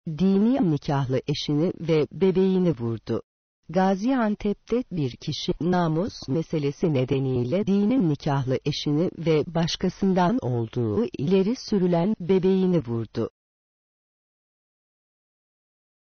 dini nikahlı eşini ve bebeğini vurdu. Gaziantep'te bir kişi namus meselesi nedeniyle dini nikahlı eşini ve başkasından olduğu ileri sürülen bebeğini vurdu.